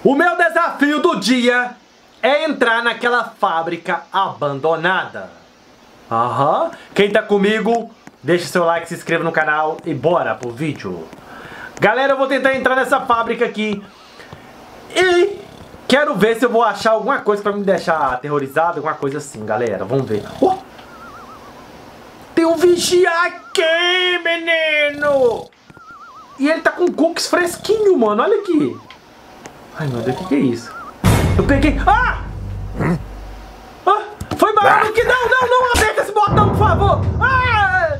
O meu desafio do dia é entrar naquela fábrica abandonada. Aham. Quem tá comigo, deixa seu like, se inscreva no canal e bora pro vídeo. Galera, eu vou tentar entrar nessa fábrica aqui e quero ver se eu vou achar alguma coisa pra me deixar aterrorizado, alguma coisa assim, galera. Vamos ver. Oh! Tem um vigia aqui, menino! E ele tá com cookies fresquinho, mano. Olha aqui. Ai, meu Deus, o que é isso? Eu peguei... Ah! Ah! Foi barulho que... Não aperta esse botão, por favor! Ah!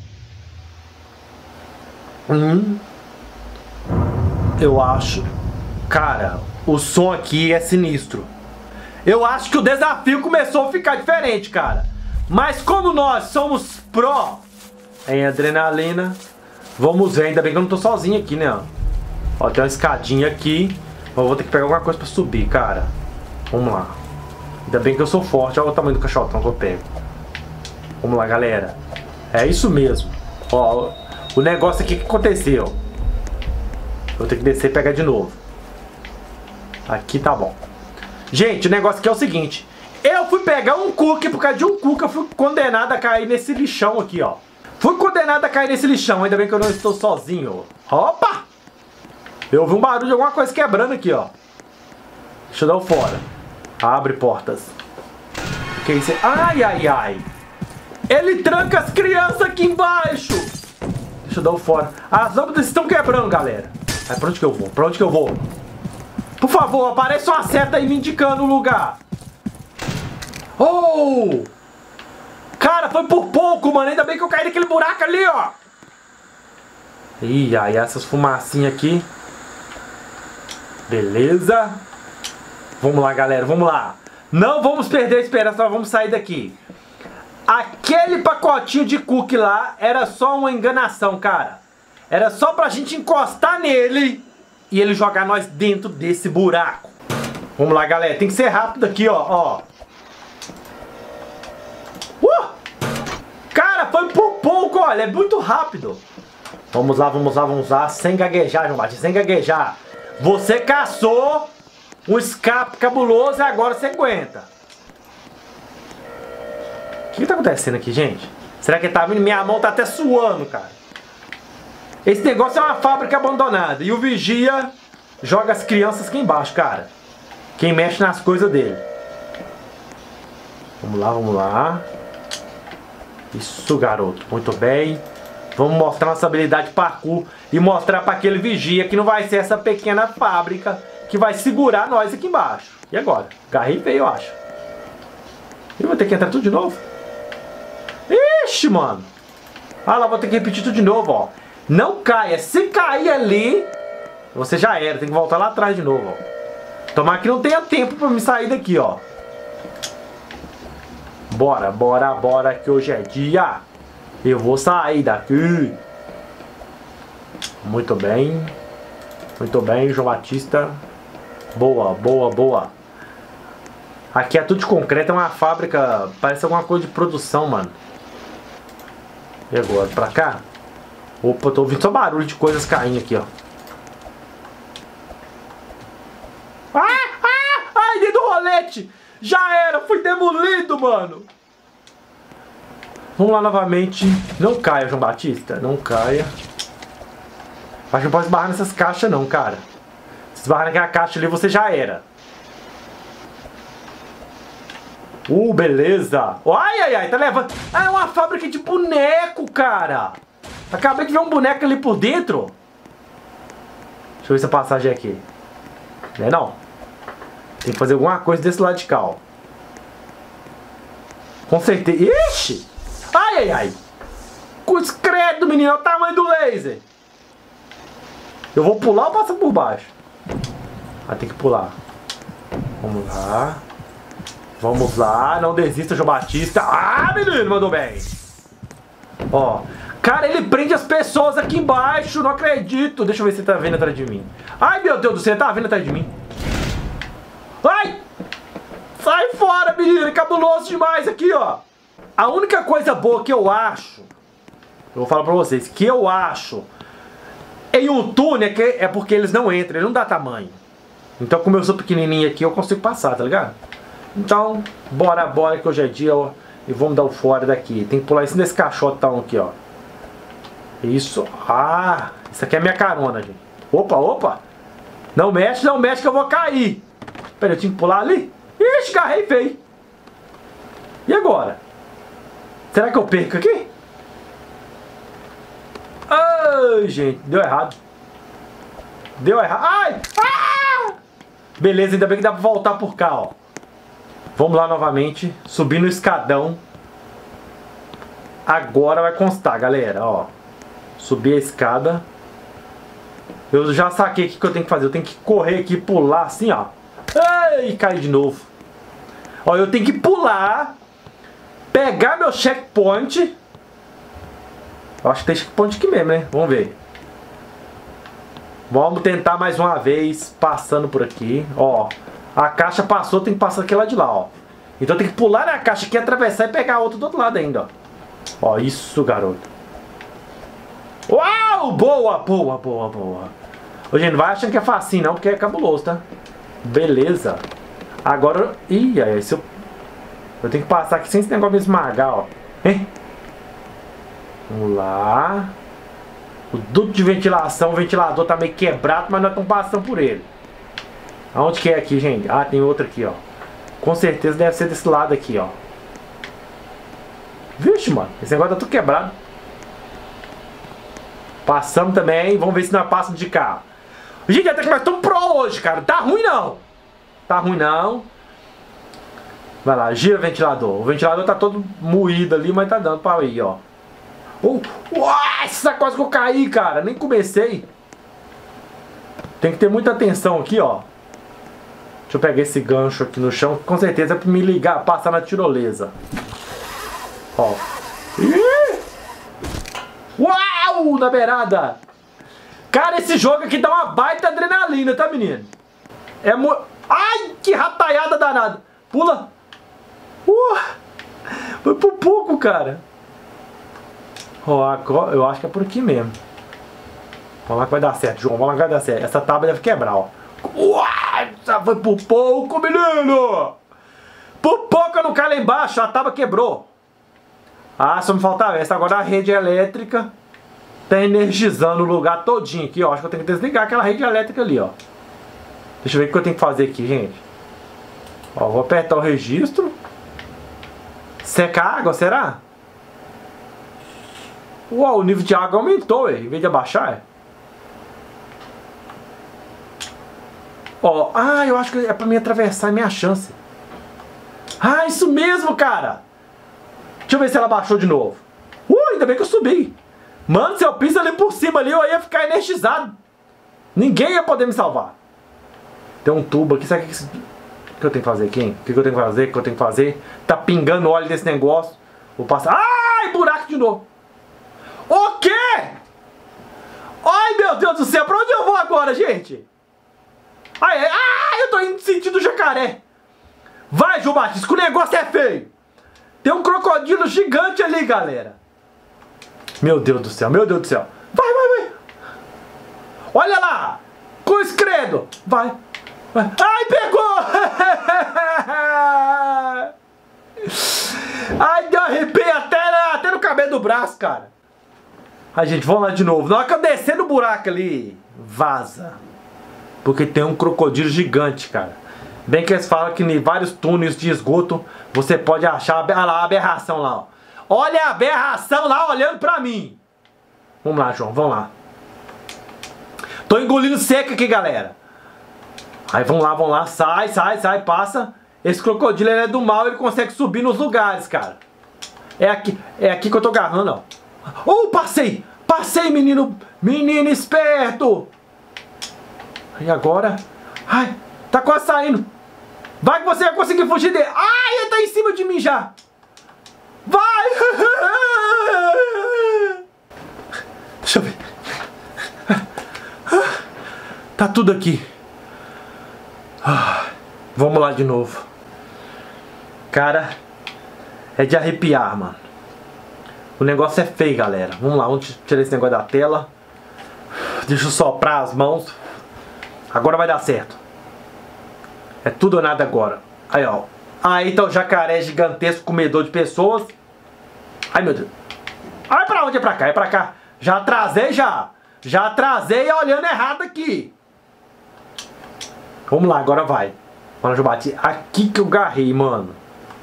Eu acho... Cara, o som aqui é sinistro. Eu acho que o desafio começou a ficar diferente, cara. Mas como nós somos pró em adrenalina, vamos ver. Ainda bem que eu não tô sozinho aqui, né? Ó, tem uma escadinha aqui. Eu vou ter que pegar alguma coisa pra subir, cara. Vamos lá. Ainda bem que eu sou forte. Olha o tamanho do caixotão que eu pego. Vamos lá, galera. É isso mesmo. Ó, o negócio aqui que aconteceu. Vou ter que descer e pegar de novo. Aqui tá bom. Gente, o negócio aqui é o seguinte. Eu fui pegar um cookie, por causa de um cookie eu fui condenado a cair nesse lixão aqui, ó. Fui condenado a cair nesse lixão. Ainda bem que eu não estou sozinho. Opa! Eu ouvi um barulho de alguma coisa quebrando aqui, ó. Deixa eu dar o fora. Abre portas. O que é isso? Ai, ai, ai. Ele tranca as crianças aqui embaixo. Deixa eu dar o fora. As lâmpadas estão quebrando, galera. Ai, pra onde que eu vou? Pra onde que eu vou? Por favor, apareça uma seta aí me indicando o lugar. Oh! Cara, foi por pouco, mano. Ainda bem que eu caí naquele buraco ali, ó. Ih, ai, essas fumacinhas aqui. Beleza. Vamos lá, galera, vamos lá. Não vamos perder a esperança, nós vamos sair daqui. Aquele pacotinho de cookie lá era só uma enganação, cara. Era só pra gente encostar nele e ele jogar nós dentro desse buraco. Vamos lá, galera, tem que ser rápido aqui, ó. Cara, foi por pouco, olha, é muito rápido. Vamos lá, sem gaguejar, João Batista, sem gaguejar. Você caçou um escape cabuloso e agora você aguenta. O que tá acontecendo aqui, gente? Será que tá vindo? Minha mão tá até suando, cara. Esse negócio é uma fábrica abandonada. E o vigia joga as crianças aqui embaixo, cara. Quem mexe nas coisas dele. Vamos lá. Isso, garoto. Muito bem. Vamos mostrar nossa habilidade de parkour e mostrar para aquele vigia que não vai ser essa pequena fábrica que vai segurar nós aqui embaixo. E agora? Garrei veio, eu acho. Eu vou ter que entrar tudo de novo? Ixi, mano. Ah lá, vou ter que repetir tudo de novo, ó. Não caia. Se cair ali, você já era. Tem que voltar lá atrás de novo, ó. Tomara que não tenha tempo para me sair daqui, ó. Bora, que hoje é dia. Eu vou sair daqui. Muito bem, João Batista. Boa. Aqui é tudo de concreto, é uma fábrica. Parece alguma coisa de produção, mano. E agora, pra cá? Opa, tô ouvindo só barulho de coisas caindo aqui, ó. Ai, dentro do rolete. Já era, fui demolido, mano. Vamos lá novamente. Não caia, João Batista. Não caia. Acho que não pode esbarrar nessas caixas não, cara. Se esbarrar naquela caixa ali, você já era. Beleza. Ai, tá levando. Ah, é uma fábrica de boneco, cara. Acabei de ver um boneco ali por dentro. Deixa eu ver essa passagem aqui. Não é não? Tem que fazer alguma coisa desse lado de cá, ó. Com certeza. Ixi! Ai. Credo, menino. Olha o tamanho do laser. Eu vou pular ou passar por baixo? Tem que pular. Vamos lá. Não desista, João Batista. Menino, mandou bem. Ó. Cara, ele prende as pessoas aqui embaixo. Não acredito. Deixa eu ver se ele tá vendo atrás de mim. Ai, meu Deus do céu. Ele tá vendo atrás de mim. Ai! Sai fora, menino. É cabuloso demais aqui, ó. A única coisa boa que eu acho, eu vou falar pra vocês, que eu acho em um túnel é porque eles não entram, ele não dá tamanho. Então, como eu sou pequenininho aqui, eu consigo passar, tá ligado? Então, bora que hoje é dia, ó. E vamos dar o fora daqui. Tem que pular em cima desse caixotão aqui, ó. Isso. Ah, isso aqui é minha carona, gente. Opa. Não mexe que eu vou cair. Pera, eu tinha que pular ali? Ixi, carrei feio. E agora? Será que eu perco aqui? Ai, gente, deu errado. Ai! Ah! Beleza, ainda bem que dá pra voltar por cá, ó. Vamos lá novamente, subir no escadão. Agora vai constar, galera, ó. Subir a escada. Eu já saquei o que eu tenho que fazer. Eu tenho que correr aqui, pular assim, ó. Ai, cair de novo. Ó, eu tenho que pular, pegar meu checkpoint. Eu acho que tem checkpoint aqui mesmo, né? Vamos ver. Vamos tentar mais uma vez, passando por aqui. Ó, a caixa passou, tem que passar aquele lá de lá, ó. Então tem que pular na caixa aqui, atravessar e pegar a outra do outro lado ainda, ó. Ó, isso, garoto. Uau! Boa. Ô, gente, não vai achando que é facinho não, porque é cabuloso, tá? Beleza. Agora... Ih, aí, se eu tenho que passar aqui sem esse negócio de esmagar, ó. Hein? Vamos lá. O duto de ventilação, o ventilador tá meio quebrado, mas nós estamos passando por ele. Aonde que é aqui, gente? Ah, tem outro aqui, ó. Com certeza deve ser desse lado aqui, ó. Vixe, mano. Esse negócio tá tudo quebrado. Passamos também. Vamos ver se nós passamos de carro. Gente, até que nós estamos pro hoje, cara. Tá ruim não. Vai lá, gira o ventilador. O ventilador tá todo moído ali, mas tá dando pra ir, ó. Essa quase que eu caí, cara. Nem comecei. Tem que ter muita atenção aqui, ó. Deixa eu pegar esse gancho aqui no chão. Com certeza é pra me ligar, passar na tirolesa. Ó. Uau! Na beirada. Cara, esse jogo aqui dá uma baita adrenalina, tá, menino? É muito... Ai, que rataiada danada. Pula. Foi por pouco, cara. Ó, agora, eu acho que é por aqui mesmo. Vamos lá que vai dar certo, João. Vamos lá que vai dar certo. Essa tábua deve quebrar, ó. Foi por pouco, menino. Por pouco eu não caio lá embaixo. A tábua quebrou. Ah, só me faltava essa. Agora a rede elétrica tá energizando o lugar todinho aqui, ó. Acho que eu tenho que desligar aquela rede elétrica ali, ó. Deixa eu ver o que eu tenho que fazer aqui, gente. Ó, vou apertar o registro. Seca a água, será? Uau, o nível de água aumentou, em vez de abaixar. Ó, eu acho que é pra mim atravessar, é minha chance. Ah, isso mesmo, cara. Deixa eu ver se ela baixou de novo. Ainda bem que eu subi. Mano, se eu piso ali por cima ali, eu ia ficar energizado. Ninguém ia poder me salvar. Tem um tubo aqui, sabe o que eu tenho que fazer aqui, hein? O que eu tenho que fazer? Tá pingando óleo desse negócio. Vou passar. Ai, buraco de novo. O quê? Ai, meu Deus do céu, pra onde eu vou agora, gente? Eu tô indo sentido jacaré. Vai, João Batista, que o negócio é feio. Tem um crocodilo gigante ali, galera. Meu Deus do céu, meu Deus do céu. Vai. Olha lá. Cruz credo. Vai. Ai, pegou. Ai, deu arrepio até no cabelo do braço, cara. Ai, gente, vamos lá de novo. Na hora que eu descer no buraco ali, vaza. Porque tem um crocodilo gigante, cara. Bem que eles falam que em vários túneis de esgoto você pode achar a aberração lá, ó. Olha a aberração lá olhando pra mim. Vamos lá, João, vamos lá. Tô engolindo seco aqui, galera. Aí vamos lá. Sai, passa. Esse crocodilo, ele é do mal, ele consegue subir nos lugares, cara. É aqui que eu tô agarrando, ó. Passei, menino esperto. E agora? Ai, tá quase saindo. Vai que você vai conseguir fugir dele. Ai, ele tá em cima de mim já. Vai! Deixa eu ver. Tá tudo aqui. Vamos lá de novo. Cara, é de arrepiar, mano. O negócio é feio, galera. Vamos lá, vamos tirar esse negócio da tela. Deixa eu soprar as mãos. Agora vai dar certo. É tudo ou nada agora. Aí, ó. Aí tá o jacaré gigantesco, comedor de pessoas. Ai, meu Deus. Ai, pra onde? É pra cá, é pra cá. Já atrasei, já. Já atrasei olhando errado aqui. Vamos lá, agora vai. Mano, eu bati aqui que eu garrei, mano.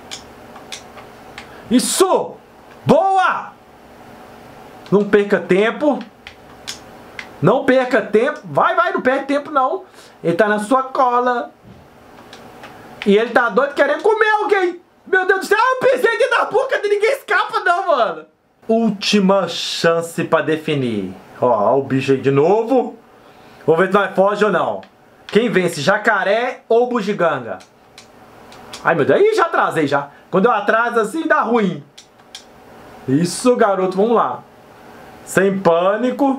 Isso! Boa! Não perca tempo. Não perca tempo. Vai, não perde tempo, não. Ele tá na sua cola. E ele tá doido querendo comer alguém. Meu Deus do céu, eu pisei dentro da boca de ninguém escapa não, mano. Última chance pra definir. Ó, o bicho aí de novo. Vamos ver se nós foge ou não. Quem vence, jacaré ou bugiganga? Ai, meu Deus, aí já atrasei já. Quando eu atraso assim, dá ruim. Isso, garoto, vamos lá. Sem pânico.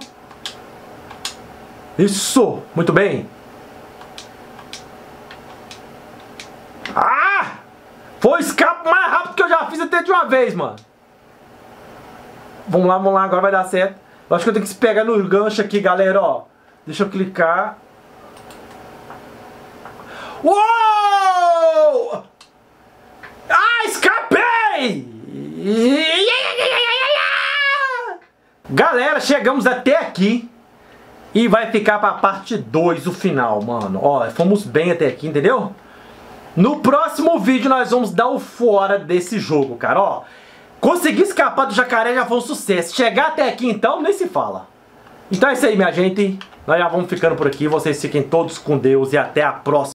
Isso, muito bem. Ah! Foi o escape mais rápido que eu já fiz até de uma vez, mano. Vamos lá, agora vai dar certo. Eu acho que eu tenho que se pegar no gancho aqui, galera, ó. Deixa eu clicar. Uou! Ah, escapei! Galera, chegamos até aqui. E vai ficar pra parte 2 o final, mano. Ó, fomos bem até aqui, entendeu? No próximo vídeo nós vamos dar o fora desse jogo, cara, ó. Conseguir escapar do jacaré já foi um sucesso. Chegar até aqui então, nem se fala. Então é isso aí, minha gente. Nós já vamos ficando por aqui. Vocês fiquem todos com Deus e até a próxima.